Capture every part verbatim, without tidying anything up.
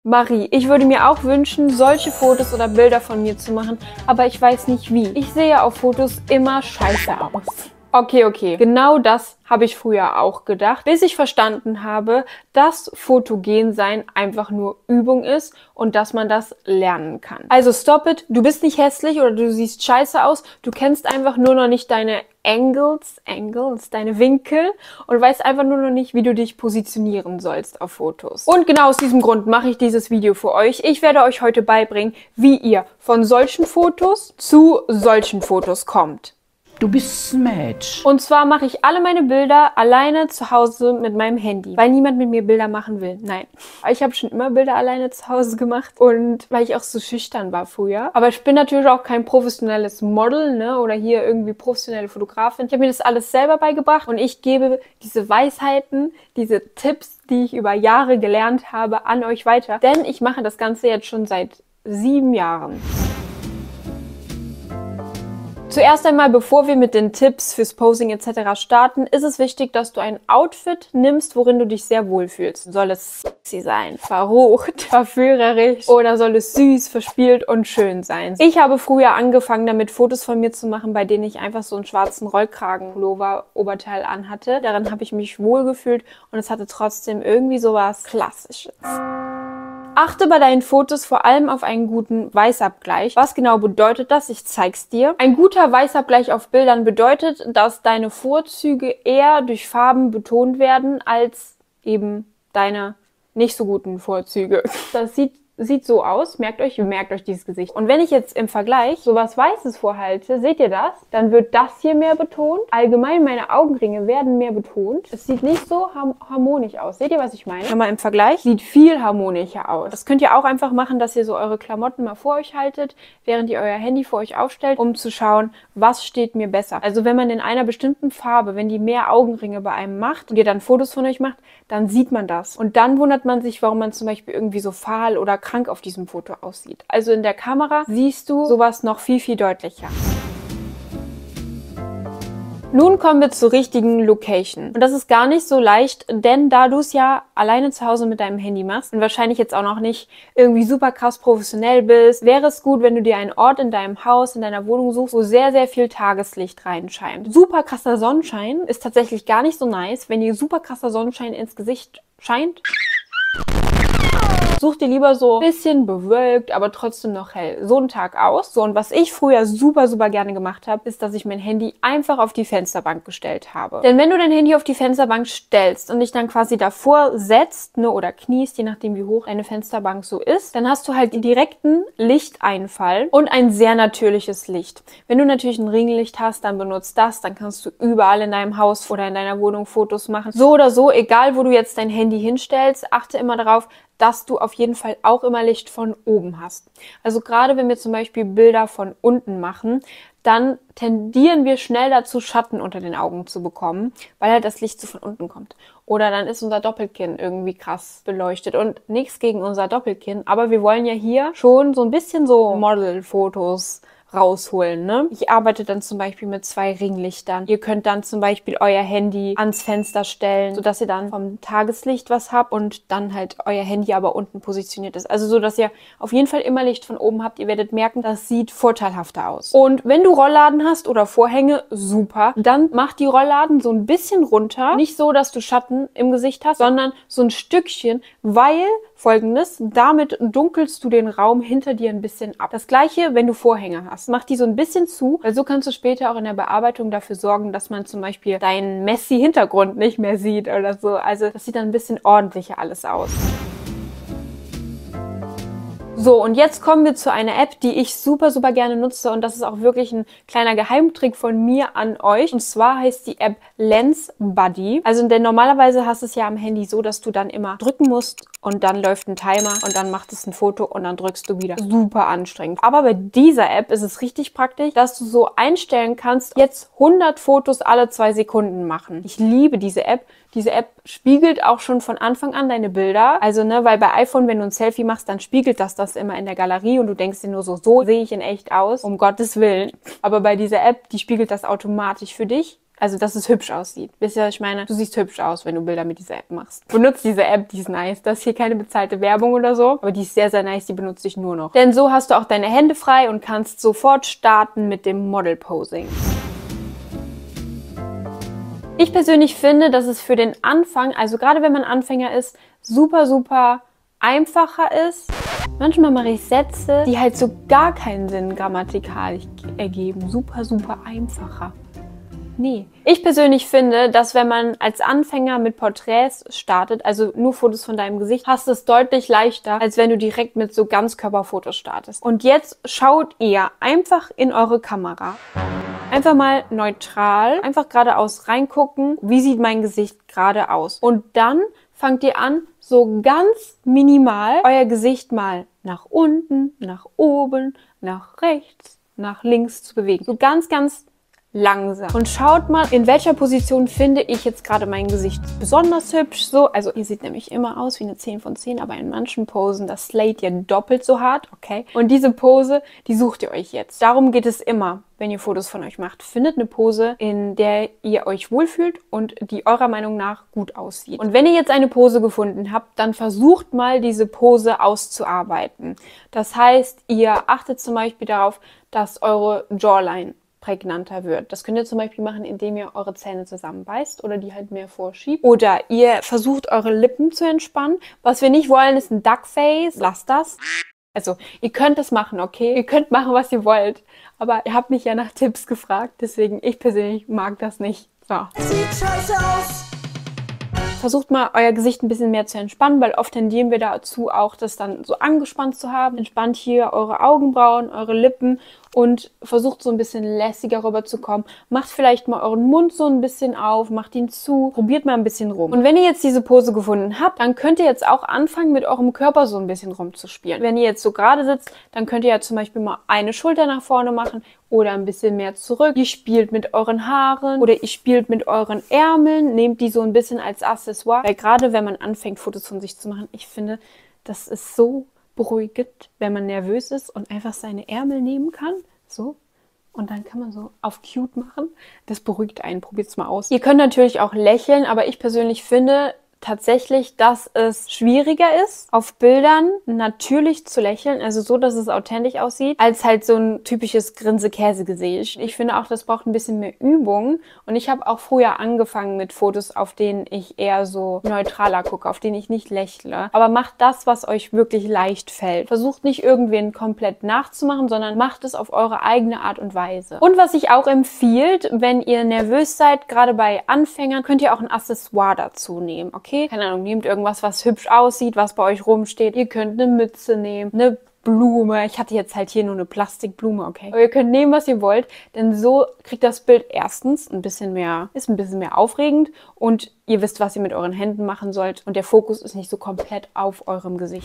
Marie, ich würde mir auch wünschen, solche Fotos oder Bilder von mir zu machen, aber ich weiß nicht wie. Ich sehe auf Fotos immer scheiße aus. Okay, okay. Genau das habe ich früher auch gedacht, bis ich verstanden habe, dass Fotogen-Sein einfach nur Übung ist und dass man das lernen kann. Also stop it, du bist nicht hässlich oder du siehst scheiße aus, du kennst einfach nur noch nicht deine Angles, Angles, deine Winkel und weißt einfach nur noch nicht, wie du dich positionieren sollst auf Fotos. Und genau aus diesem Grund mache ich dieses Video für euch. Ich werde euch heute beibringen, wie ihr von solchen Fotos zu solchen Fotos kommt. Du bist ein Match. Und zwar mache ich alle meine Bilder alleine zu Hause mit meinem Handy, weil niemand mit mir Bilder machen will. Nein. Ich habe schon immer Bilder alleine zu Hause gemacht und weil ich auch so schüchtern war früher. Aber ich bin natürlich auch kein professionelles Model, ne, oder hier irgendwie professionelle Fotografin. Ich habe mir das alles selber beigebracht und ich gebe diese Weisheiten, diese Tipps, die ich über Jahre gelernt habe, an euch weiter. Denn ich mache das Ganze jetzt schon seit sieben Jahren. Zuerst einmal, bevor wir mit den Tipps fürs Posing et cetera starten, ist es wichtig, dass du ein Outfit nimmst, worin du dich sehr wohlfühlst. Soll es sexy sein, verrucht, verführerisch oder soll es süß, verspielt und schön sein? Ich habe früher angefangen, damit Fotos von mir zu machen, bei denen ich einfach so einen schwarzen Rollkragen-Pullover-Oberteil anhatte. Darin habe ich mich wohlgefühlt und es hatte trotzdem irgendwie sowas Klassisches. Achte bei deinen Fotos vor allem auf einen guten Weißabgleich. Was genau bedeutet das? Ich zeig's dir. Ein guter Weißabgleich auf Bildern bedeutet, dass deine Vorzüge eher durch Farben betont werden als eben deine nicht so guten Vorzüge. Das sieht Sieht so aus, merkt euch, merkt euch dieses Gesicht. Und wenn ich jetzt im Vergleich sowas Weißes vorhalte, seht ihr das? Dann wird das hier mehr betont. Allgemein meine Augenringe werden mehr betont. Es sieht nicht so harmonisch aus. Seht ihr, was ich meine? Mal im Vergleich. Sieht viel harmonischer aus. Das könnt ihr auch einfach machen, dass ihr so eure Klamotten mal vor euch haltet, während ihr euer Handy vor euch aufstellt, um zu schauen, was steht mir besser. Also wenn man in einer bestimmten Farbe, wenn die mehr Augenringe bei einem macht und ihr dann Fotos von euch macht, dann sieht man das. Und dann wundert man sich, warum man zum Beispiel irgendwie so fahl oder krank auf diesem Foto aussieht. Also in der Kamera siehst du sowas noch viel, viel deutlicher. Nun kommen wir zur richtigen Location. Und das ist gar nicht so leicht, denn da du es ja alleine zu Hause mit deinem Handy machst und wahrscheinlich jetzt auch noch nicht irgendwie super krass professionell bist, wäre es gut, wenn du dir einen Ort in deinem Haus, in deiner Wohnung suchst, wo sehr, sehr viel Tageslicht reinscheint. Super krasser Sonnenschein ist tatsächlich gar nicht so nice, wenn dir super krasser Sonnenschein ins Gesicht scheint. Such dir lieber so ein bisschen bewölkt, aber trotzdem noch hell. So einen Tag aus. So, und was ich früher super, super gerne gemacht habe, ist, dass ich mein Handy einfach auf die Fensterbank gestellt habe. Denn wenn du dein Handy auf die Fensterbank stellst und dich dann quasi davor setzt, ne, oder kniest, je nachdem wie hoch deine Fensterbank so ist, dann hast du halt den direkten Lichteinfall und ein sehr natürliches Licht. Wenn du natürlich ein Ringlicht hast, dann benutzt das, dann kannst du überall in deinem Haus oder in deiner Wohnung Fotos machen. So oder so, egal wo du jetzt dein Handy hinstellst, achte immer darauf, dass du auf jeden Fall auch immer Licht von oben hast. Also gerade wenn wir zum Beispiel Bilder von unten machen, dann tendieren wir schnell dazu, Schatten unter den Augen zu bekommen, weil halt das Licht so von unten kommt. Oder dann ist unser Doppelkinn irgendwie krass beleuchtet und nichts gegen unser Doppelkinn, aber wir wollen ja hier schon so ein bisschen so Modelfotos rausholen, ne? Ich arbeite dann zum Beispiel mit zwei Ringlichtern. Ihr könnt dann zum Beispiel euer Handy ans Fenster stellen, sodass ihr dann vom Tageslicht was habt und dann halt euer Handy aber unten positioniert ist. Also so, dass ihr auf jeden Fall immer Licht von oben habt. Ihr werdet merken, das sieht vorteilhafter aus. Und wenn du Rollladen hast oder Vorhänge, super. Dann mach die Rollladen so ein bisschen runter. Nicht so, dass du Schatten im Gesicht hast, sondern so ein Stückchen, weil Folgendes, damit dunkelst du den Raum hinter dir ein bisschen ab. Das gleiche, wenn du Vorhänge hast. Mach die so ein bisschen zu, weil so kannst du später auch in der Bearbeitung dafür sorgen, dass man zum Beispiel deinen messy Hintergrund nicht mehr sieht oder so. Also das sieht dann ein bisschen ordentlicher alles aus. So, und jetzt kommen wir zu einer App, die ich super, super gerne nutze und das ist auch wirklich ein kleiner Geheimtrick von mir an euch. Und zwar heißt die App Lens Buddy. Also denn normalerweise hast du es ja am Handy so, dass du dann immer drücken musst und dann läuft ein Timer und dann macht es ein Foto und dann drückst du wieder. Super anstrengend. Aber bei dieser App ist es richtig praktisch, dass du so einstellen kannst, jetzt hundert Fotos alle zwei Sekunden machen. Ich liebe diese App. Diese App spiegelt auch schon von Anfang an deine Bilder. Also, ne, weil bei iPhone, wenn du ein Selfie machst, dann spiegelt das das immer in der Galerie und du denkst dir nur so, so sehe ich in echt aus, um Gottes Willen. Aber bei dieser App, die spiegelt das automatisch für dich. Also, dass es hübsch aussieht. Wisst ihr, was ich meine? Du siehst hübsch aus, wenn du Bilder mit dieser App machst. Benutzt diese App, die ist nice. Das ist hier keine bezahlte Werbung oder so, aber die ist sehr, sehr nice, die benutze ich nur noch. Denn so hast du auch deine Hände frei und kannst sofort starten mit dem Model-Posing. Ich persönlich finde, dass es für den Anfang, also gerade wenn man Anfänger ist, super, super einfacher ist. Manchmal mache ich Sätze, die halt so gar keinen Sinn grammatikalisch ergeben. Super, super einfacher. Nee. Ich persönlich finde, dass wenn man als Anfänger mit Porträts startet, also nur Fotos von deinem Gesicht, hast du es deutlich leichter, als wenn du direkt mit so Ganzkörperfotos startest. Und jetzt schaut ihr einfach in eure Kamera. Einfach mal neutral, einfach geradeaus reingucken, wie sieht mein Gesicht gerade aus. Und dann fangt ihr an, so ganz minimal euer Gesicht mal nach unten, nach oben, nach rechts, nach links zu bewegen. So ganz, ganz langsam. Und schaut mal, in welcher Position finde ich jetzt gerade mein Gesicht besonders hübsch. So, also ihr seht nämlich immer aus wie eine zehn von zehn, aber in manchen Posen, das slayt ihr doppelt so hart, okay? Und diese Pose, die sucht ihr euch jetzt. Darum geht es immer, wenn ihr Fotos von euch macht. Findet eine Pose, in der ihr euch wohlfühlt und die eurer Meinung nach gut aussieht. Und wenn ihr jetzt eine Pose gefunden habt, dann versucht mal, diese Pose auszuarbeiten. Das heißt, ihr achtet zum Beispiel darauf, dass eure Jawline prägnanter wird. Das könnt ihr zum Beispiel machen, indem ihr eure Zähne zusammenbeißt oder die halt mehr vorschiebt. Oder ihr versucht, eure Lippen zu entspannen. Was wir nicht wollen, ist ein Duckface. Lasst das. Also, ihr könnt das machen, okay? Ihr könnt machen, was ihr wollt. Aber ihr habt mich ja nach Tipps gefragt. Deswegen, ich persönlich mag das nicht. So. Sieht scheiße aus. Versucht mal, euer Gesicht ein bisschen mehr zu entspannen, weil oft tendieren wir dazu auch, das dann so angespannt zu haben. Entspannt hier eure Augenbrauen, eure Lippen und versucht so ein bisschen lässiger rüberzukommen. Macht vielleicht mal euren Mund so ein bisschen auf, macht ihn zu, probiert mal ein bisschen rum. Und wenn ihr jetzt diese Pose gefunden habt, dann könnt ihr jetzt auch anfangen, mit eurem Körper so ein bisschen rumzuspielen. Wenn ihr jetzt so gerade sitzt, dann könnt ihr ja zum Beispiel mal eine Schulter nach vorne machen oder ein bisschen mehr zurück. Ihr spielt mit euren Haaren oder ihr spielt mit euren Ärmeln, nehmt die so ein bisschen als Accessoire. Weil gerade wenn man anfängt, Fotos von sich zu machen, ich finde, das ist so beruhigend, wenn man nervös ist und einfach seine Ärmel nehmen kann, so, und dann kann man so auf cute machen. Das beruhigt einen, probiert es mal aus. Ihr könnt natürlich auch lächeln, aber ich persönlich finde tatsächlich, dass es schwieriger ist, auf Bildern natürlich zu lächeln, also so, dass es authentisch aussieht, als halt so ein typisches Grinse-Käse-Gesicht. Ich finde auch, das braucht ein bisschen mehr Übung und ich habe auch früher angefangen mit Fotos, auf denen ich eher so neutraler gucke, auf denen ich nicht lächle. Aber macht das, was euch wirklich leicht fällt. Versucht nicht irgendwen komplett nachzumachen, sondern macht es auf eure eigene Art und Weise. Und was ich auch empfiehlt, wenn ihr nervös seid, gerade bei Anfängern, könnt ihr auch ein Accessoire dazu nehmen, okay? Okay, keine Ahnung, nehmt irgendwas, was hübsch aussieht, was bei euch rumsteht. Ihr könnt eine Mütze nehmen, eine Blume. Ich hatte jetzt halt hier nur eine Plastikblume, okay. Aber ihr könnt nehmen, was ihr wollt, denn so kriegt das Bild erstens ein bisschen mehr, ist ein bisschen mehr aufregend und ihr wisst, was ihr mit euren Händen machen sollt und der Fokus ist nicht so komplett auf eurem Gesicht.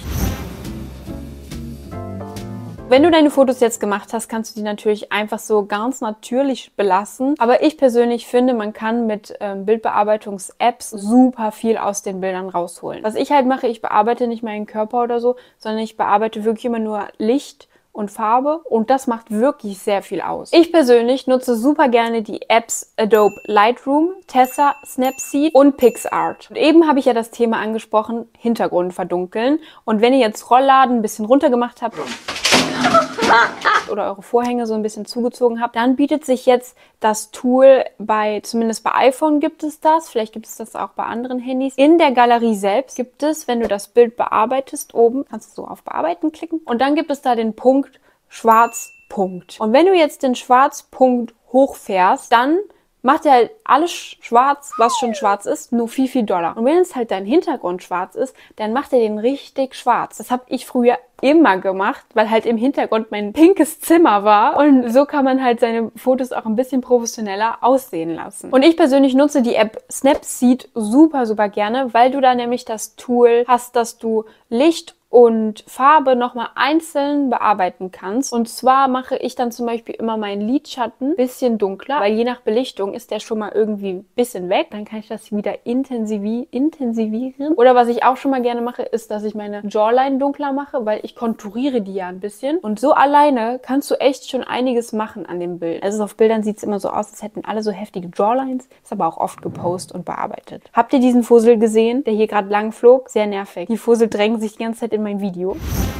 Wenn du deine Fotos jetzt gemacht hast, kannst du die natürlich einfach so ganz natürlich belassen. Aber ich persönlich finde, man kann mit ähm, Bildbearbeitungs-Apps super viel aus den Bildern rausholen. Was ich halt mache, ich bearbeite nicht meinen Körper oder so, sondern ich bearbeite wirklich immer nur Licht und Farbe und das macht wirklich sehr viel aus. Ich persönlich nutze super gerne die Apps Adobe Lightroom, Tessa, Snapseed und PixArt. Und eben habe ich ja das Thema angesprochen, Hintergrund verdunkeln. Und wenn ihr jetzt Rollladen ein bisschen runtergemacht habt oder eure Vorhänge so ein bisschen zugezogen habt, dann bietet sich jetzt das Tool bei, zumindest bei iPhone gibt es das, vielleicht gibt es das auch bei anderen Handys. In der Galerie selbst gibt es, wenn du das Bild bearbeitest, oben, kannst du so auf Bearbeiten klicken und dann gibt es da den Punkt Schwarzpunkt. Und wenn du jetzt den Schwarzpunkt hochfährst, dann macht er halt alles schwarz, was schon schwarz ist, nur viel, viel doller. Und wenn es halt dein Hintergrund schwarz ist, dann macht er den richtig schwarz. Das habe ich früher immer gemacht, weil halt im Hintergrund mein pinkes Zimmer war. Und so kann man halt seine Fotos auch ein bisschen professioneller aussehen lassen. Und ich persönlich nutze die App Snapseed super, super gerne, weil du da nämlich das Tool hast, dass du Licht und Farbe nochmal einzeln bearbeiten kannst. Und zwar mache ich dann zum Beispiel immer meinen Lidschatten ein bisschen dunkler, weil je nach Belichtung ist der schon mal irgendwie ein bisschen weg. Dann kann ich das wieder intensivi intensivieren. Oder was ich auch schon mal gerne mache, ist, dass ich meine Jawline dunkler mache, weil ich konturiere die ja ein bisschen. Und so alleine kannst du echt schon einiges machen an dem Bild. Also auf Bildern sieht es immer so aus, als hätten alle so heftige Jawlines. Ist aber auch oft gepostet und bearbeitet. Habt ihr diesen Fussel gesehen, der hier gerade lang flog? Sehr nervig. Die Fussel drängen sich die ganze Zeit in mein Video.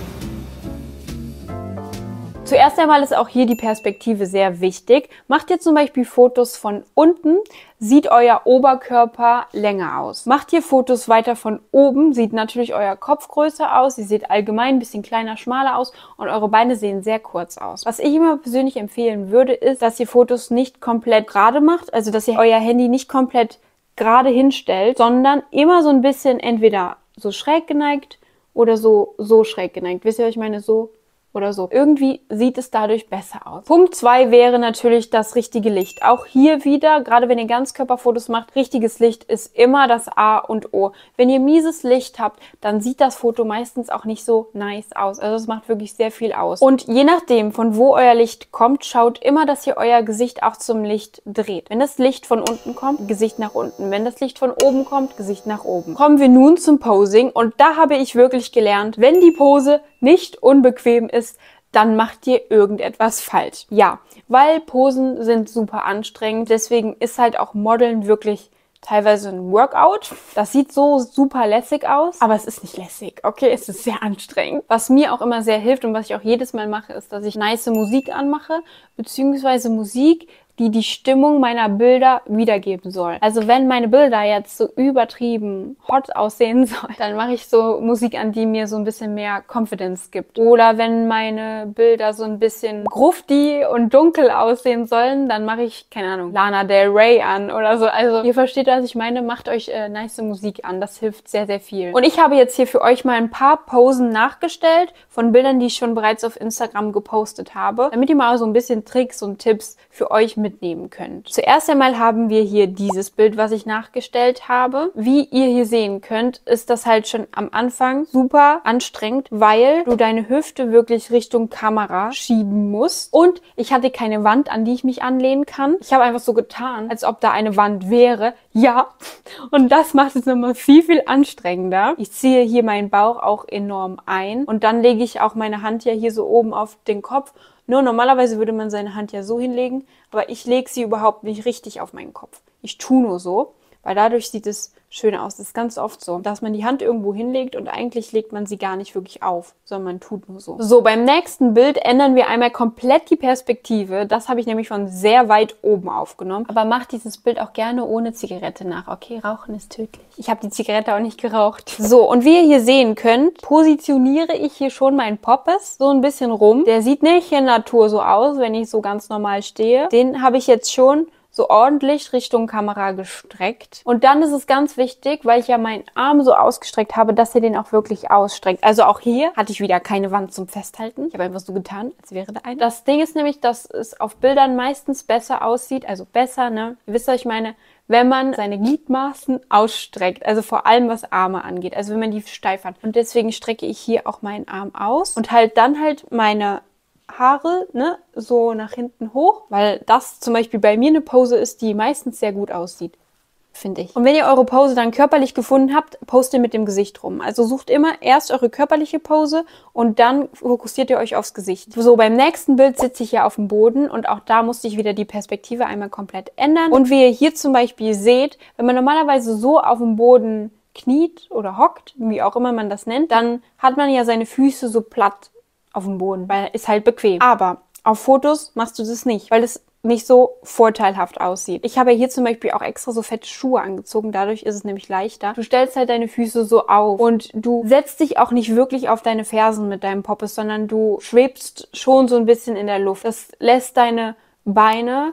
Zuerst einmal ist auch hier die Perspektive sehr wichtig. Macht ihr zum Beispiel Fotos von unten, sieht euer Oberkörper länger aus. Macht ihr Fotos weiter von oben, sieht natürlich euer Kopf größer aus. Ihr seht allgemein ein bisschen kleiner, schmaler aus und eure Beine sehen sehr kurz aus. Was ich immer persönlich empfehlen würde, ist, dass ihr Fotos nicht komplett gerade macht, also dass ihr euer Handy nicht komplett gerade hinstellt, sondern immer so ein bisschen entweder so schräg geneigt oder so, so schräg geneigt. Wisst ihr, was ich meine? So oder so. Irgendwie sieht es dadurch besser aus. Punkt zwei wäre natürlich das richtige Licht. Auch hier wieder, gerade wenn ihr Ganzkörperfotos macht, richtiges Licht ist immer das A und O. Wenn ihr mieses Licht habt, dann sieht das Foto meistens auch nicht so nice aus. Also es macht wirklich sehr viel aus. Und je nachdem, von wo euer Licht kommt, schaut immer, dass ihr euer Gesicht auch zum Licht dreht. Wenn das Licht von unten kommt, Gesicht nach unten. Wenn das Licht von oben kommt, Gesicht nach oben. Kommen wir nun zum Posing und da habe ich wirklich gelernt, wenn die Pose nicht unbequem ist, dann macht ihr irgendetwas falsch. Ja, weil Posen sind super anstrengend. Deswegen ist halt auch Modeln wirklich teilweise ein Workout. Das sieht so super lässig aus, aber es ist nicht lässig, okay? Es ist sehr anstrengend. Was mir auch immer sehr hilft und was ich auch jedes Mal mache, ist, dass ich nice Musik anmache, beziehungsweise Musik, die die Stimmung meiner Bilder wiedergeben soll. Also wenn meine Bilder jetzt so übertrieben hot aussehen sollen, dann mache ich so Musik an, die mir so ein bisschen mehr Confidence gibt. Oder wenn meine Bilder so ein bisschen grufti und dunkel aussehen sollen, dann mache ich, keine Ahnung, Lana Del Rey an oder so. Also ihr versteht, was ich meine. Macht euch äh, nice Musik an. Das hilft sehr, sehr viel. Und ich habe jetzt hier für euch mal ein paar Posen nachgestellt von Bildern, die ich schon bereits auf Instagram gepostet habe, damit ihr mal so ein bisschen Tricks und Tipps für euch mitnehmen könnt. Zuerst einmal haben wir hier dieses Bild, was ich nachgestellt habe. Wie ihr hier sehen könnt, ist das halt schon am Anfang super anstrengend, weil du deine Hüfte wirklich Richtung Kamera schieben musst. Und ich hatte keine Wand, an die ich mich anlehnen kann. Ich habe einfach so getan, als ob da eine Wand wäre. Ja, und das macht es nochmal viel, viel anstrengender. Ich ziehe hier meinen Bauch auch enorm ein und dann lege ich auch meine Hand ja hier so oben auf den Kopf. Nur normalerweise würde man seine Hand ja so hinlegen, aber ich lege sie überhaupt nicht richtig auf meinen Kopf. Ich tue nur so, weil dadurch sieht es schön aus. Das ist ganz oft so, dass man die Hand irgendwo hinlegt und eigentlich legt man sie gar nicht wirklich auf, sondern man tut nur so. So, beim nächsten Bild ändern wir einmal komplett die Perspektive. Das habe ich nämlich von sehr weit oben aufgenommen. Aber macht dieses Bild auch gerne ohne Zigarette nach. Okay, Rauchen ist tödlich. Ich habe die Zigarette auch nicht geraucht. So, und wie ihr hier sehen könnt, positioniere ich hier schon meinen Poppes so ein bisschen rum. Der sieht nicht in Natur so aus, wenn ich so ganz normal stehe. Den habe ich jetzt schon so ordentlich Richtung Kamera gestreckt. Und dann ist es ganz wichtig, weil ich ja meinen Arm so ausgestreckt habe, dass ihr den auch wirklich ausstreckt. Also auch hier hatte ich wieder keine Wand zum Festhalten. Ich habe einfach so getan, als wäre da eine. Das Ding ist nämlich, dass es auf Bildern meistens besser aussieht, also besser, ne? Ihr wisst, was ich meine, wenn man seine Gliedmaßen ausstreckt, also vor allem was Arme angeht, also wenn man die steif hat. Und deswegen strecke ich hier auch meinen Arm aus und halt dann halt meine Haare, ne, so nach hinten hoch, weil das zum Beispiel bei mir eine Pose ist, die meistens sehr gut aussieht, finde ich. Und wenn ihr eure Pose dann körperlich gefunden habt, postet mit dem Gesicht rum. Also sucht immer erst eure körperliche Pose und dann fokussiert ihr euch aufs Gesicht. So, beim nächsten Bild sitze ich ja auf dem Boden und auch da musste ich wieder die Perspektive einmal komplett ändern. Und wie ihr hier zum Beispiel seht, wenn man normalerweise so auf dem Boden kniet oder hockt, wie auch immer man das nennt, dann hat man ja seine Füße so platt auf dem Boden, weil ist halt bequem. Aber auf Fotos machst du das nicht, weil es nicht so vorteilhaft aussieht. Ich habe hier zum Beispiel auch extra so fette Schuhe angezogen, dadurch ist es nämlich leichter. Du stellst halt deine Füße so auf und du setzt dich auch nicht wirklich auf deine Fersen mit deinem Poppes, sondern du schwebst schon so ein bisschen in der Luft. Das lässt deine Beine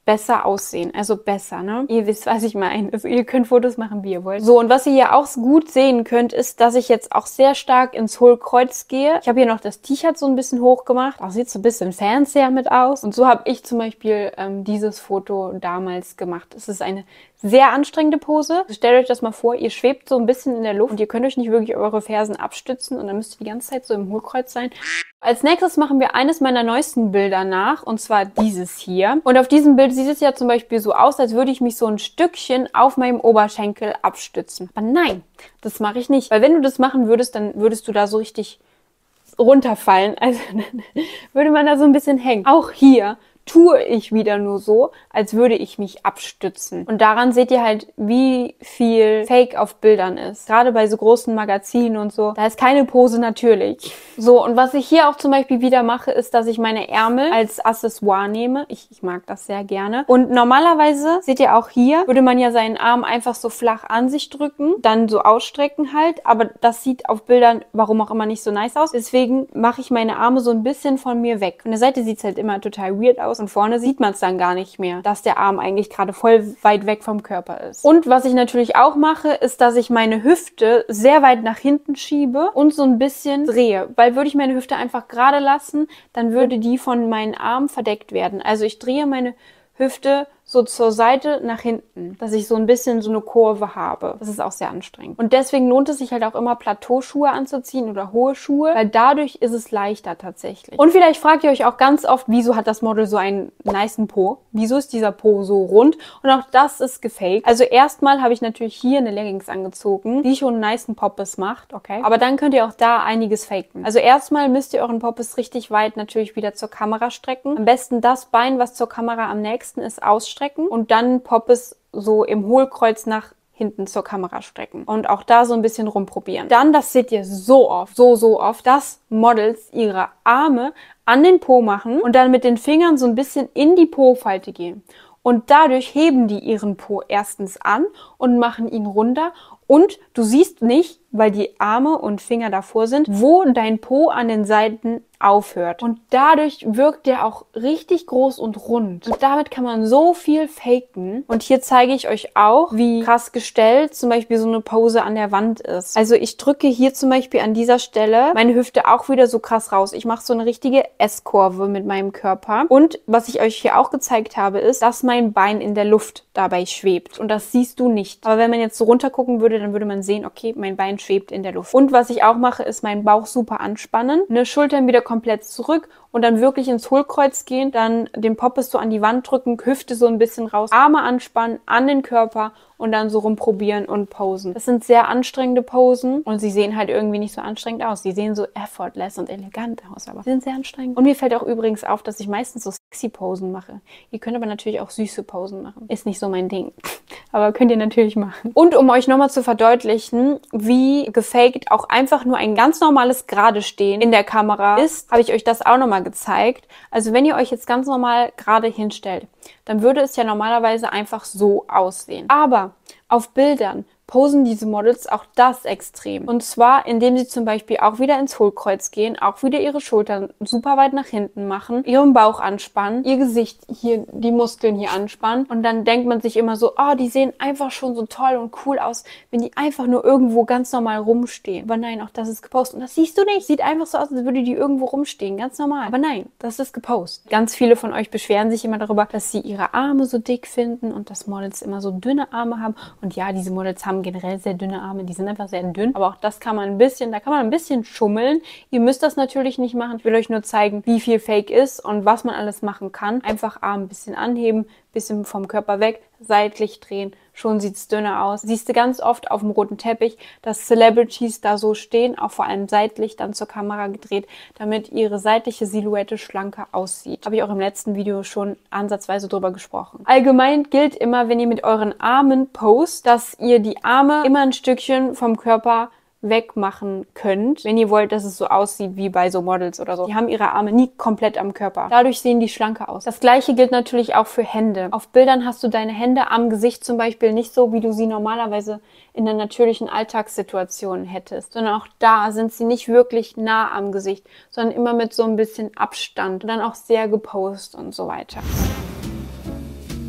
besser aussehen. Also besser, ne? Ihr wisst, was ich meine. Also ihr könnt Fotos machen, wie ihr wollt. So, und was ihr hier auch gut sehen könnt, ist, dass ich jetzt auch sehr stark ins Hohlkreuz gehe. Ich habe hier noch das T-Shirt so ein bisschen hoch gemacht. Auch sieht so ein bisschen Fernseher mit aus. Und so habe ich zum Beispiel ähm, dieses Foto damals gemacht. Es ist eine sehr anstrengende Pose. Stellt euch das mal vor, ihr schwebt so ein bisschen in der Luft und ihr könnt euch nicht wirklich eure Fersen abstützen und dann müsst ihr die ganze Zeit so im Hohlkreuz sein. Als nächstes machen wir eines meiner neuesten Bilder nach, und zwar dieses hier. Und auf diesem Bild sieht es ja zum Beispiel so aus, als würde ich mich so ein Stückchen auf meinem Oberschenkel abstützen. Aber nein, das mache ich nicht. Weil wenn du das machen würdest, dann würdest du da so richtig runterfallen. Also würde man da so ein bisschen hängen. Auch hier tue ich wieder nur so, als würde ich mich abstützen. Und daran seht ihr halt, wie viel Fake auf Bildern ist. Gerade bei so großen Magazinen und so. Da ist keine Pose natürlich. So, und was ich hier auch zum Beispiel wieder mache, ist, dass ich meine Ärmel als Accessoire nehme. Ich, ich mag das sehr gerne. Und normalerweise, seht ihr auch hier, würde man ja seinen Arm einfach so flach an sich drücken, dann so ausstrecken halt. Aber das sieht auf Bildern, warum auch immer, nicht so nice aus. Deswegen mache ich meine Arme so ein bisschen von mir weg. Von der Seite sieht es halt immer total weird aus. Und vorne sieht man es dann gar nicht mehr, dass der Arm eigentlich gerade voll weit weg vom Körper ist. Und was ich natürlich auch mache, ist, dass ich meine Hüfte sehr weit nach hinten schiebe und so ein bisschen drehe. Weil würde ich meine Hüfte einfach gerade lassen, dann würde die von meinen Armen verdeckt werden. Also ich drehe meine Hüfte so zur Seite nach hinten, dass ich so ein bisschen so eine Kurve habe. Das ist auch sehr anstrengend. Und deswegen lohnt es sich halt auch immer, Plateauschuhe anzuziehen oder hohe Schuhe, weil dadurch ist es leichter tatsächlich. Und vielleicht fragt ihr euch auch ganz oft, wieso hat das Model so einen nicen Po? Wieso ist dieser Po so rund? Und auch das ist gefaked. Also erstmal habe ich natürlich hier eine Leggings angezogen, die schon einen nicen Poppes macht, okay? Aber dann könnt ihr auch da einiges faken. Also erstmal müsst ihr euren Poppes richtig weit natürlich wieder zur Kamera strecken. Am besten das Bein, was zur Kamera am nächsten ist, ausstrecken. Und dann Poppes so im Hohlkreuz nach hinten zur Kamera strecken. Und auch da so ein bisschen rumprobieren. Dann, das seht ihr so oft, so, so oft, dass Models ihre Arme an den Po machen und dann mit den Fingern so ein bisschen in die Po-Falte gehen. Und dadurch heben die ihren Po erstens an und machen ihn runter. Und du siehst nicht, weil die Arme und Finger davor sind, wo dein Po an den Seiten aufhört. Und dadurch wirkt der auch richtig groß und rund. Und damit kann man so viel faken. Und hier zeige ich euch auch, wie krass gestellt zum Beispiel so eine Pose an der Wand ist. Also ich drücke hier zum Beispiel an dieser Stelle meine Hüfte auch wieder so krass raus. Ich mache so eine richtige S-Kurve mit meinem Körper. Und was ich euch hier auch gezeigt habe, ist, dass mein Bein in der Luft dabei schwebt. Und das siehst du nicht. Aber wenn man jetzt so runter gucken würde, dann würde man sehen, okay, mein Bein schwebt in der Luft. Und was ich auch mache, ist meinen Bauch super anspannen, eine Schultern wieder komplett zurück und dann wirklich ins Hohlkreuz gehen, dann den Poppes so an die Wand drücken, Hüfte so ein bisschen raus, Arme anspannen, an den Körper und dann so rumprobieren und posen. Das sind sehr anstrengende Posen und sie sehen halt irgendwie nicht so anstrengend aus. Sie sehen so effortless und elegant aus, aber sie sind sehr anstrengend. Und mir fällt auch übrigens auf, dass ich meistens so sexy Posen mache. Ihr könnt aber natürlich auch süße Posen machen. Ist nicht so mein Ding, aber könnt ihr natürlich machen. Und um euch nochmal zu verdeutlichen, wie gefaked auch einfach nur ein ganz normales gerade Stehen in der Kamera ist, habe ich euch das auch nochmal gezeigt. Also wenn ihr euch jetzt ganz normal gerade hinstellt, dann würde es ja normalerweise einfach so aussehen. Aber auf Bildern posen diese Models auch das extrem. Und zwar, indem sie zum Beispiel auch wieder ins Hohlkreuz gehen, auch wieder ihre Schultern super weit nach hinten machen, ihren Bauch anspannen, ihr Gesicht hier, die Muskeln hier anspannen. Und dann denkt man sich immer so, oh, die sehen einfach schon so toll und cool aus, wenn die einfach nur irgendwo ganz normal rumstehen. Aber nein, auch das ist gepostet. Und das siehst du nicht. Sieht einfach so aus, als würde die irgendwo rumstehen. Ganz normal. Aber nein, das ist gepostet. Ganz viele von euch beschweren sich immer darüber, dass sie ihre Arme so dick finden und dass Models immer so dünne Arme haben. Und ja, diese Models haben generell sehr dünne Arme, die sind einfach sehr dünn, aber auch das kann man ein bisschen, da kann man ein bisschen schummeln. Ihr müsst das natürlich nicht machen. Ich will euch nur zeigen, wie viel Fake ist und was man alles machen kann. Einfach Arm ein bisschen anheben, bisschen vom Körper weg, seitlich drehen, schon sieht es dünner aus. Siehst du ganz oft auf dem roten Teppich, dass Celebrities da so stehen, auch vor allem seitlich dann zur Kamera gedreht, damit ihre seitliche Silhouette schlanker aussieht. Habe ich auch im letzten Video schon ansatzweise drüber gesprochen. Allgemein gilt immer, wenn ihr mit euren Armen post, dass ihr die Arme immer ein Stückchen vom Körper wegmachen könnt, wenn ihr wollt, dass es so aussieht wie bei so Models oder so. Die haben ihre Arme nie komplett am Körper. Dadurch sehen die schlanker aus. Das gleiche gilt natürlich auch für Hände. Auf Bildern hast du deine Hände am Gesicht zum Beispiel nicht so, wie du sie normalerweise in der natürlichen Alltagssituation hättest, sondern auch da sind sie nicht wirklich nah am Gesicht, sondern immer mit so ein bisschen Abstand und dann auch sehr gepostet und so weiter.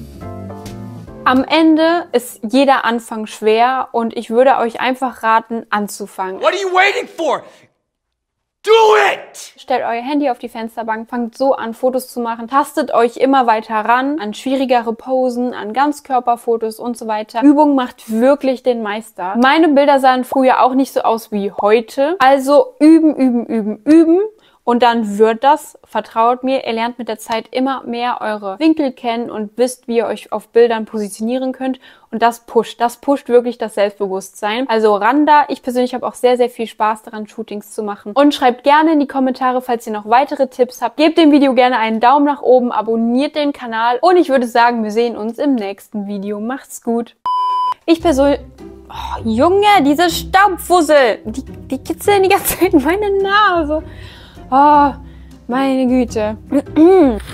Am Ende ist jeder Anfang schwer und ich würde euch einfach raten, anzufangen. What are you waiting for? Do it! Stellt euer Handy auf die Fensterbank, fangt so an, Fotos zu machen, tastet euch immer weiter ran an schwierigere Posen, an Ganzkörperfotos und so weiter. Übung macht wirklich den Meister. Meine Bilder sahen früher auch nicht so aus wie heute. Also üben, üben, üben, üben. Und dann wird das, vertraut mir, ihr lernt mit der Zeit immer mehr eure Winkel kennen und wisst, wie ihr euch auf Bildern positionieren könnt. Und das pusht, das pusht wirklich das Selbstbewusstsein. Also ran da, ich persönlich habe auch sehr, sehr viel Spaß daran, Shootings zu machen. Und schreibt gerne in die Kommentare, falls ihr noch weitere Tipps habt. Gebt dem Video gerne einen Daumen nach oben, abonniert den Kanal und ich würde sagen, wir sehen uns im nächsten Video. Macht's gut. Ich persönlich... Oh, Junge, diese Staubfussel, die, die kitzeln die ganze Zeit in meine Nase. Oh, meine Güte.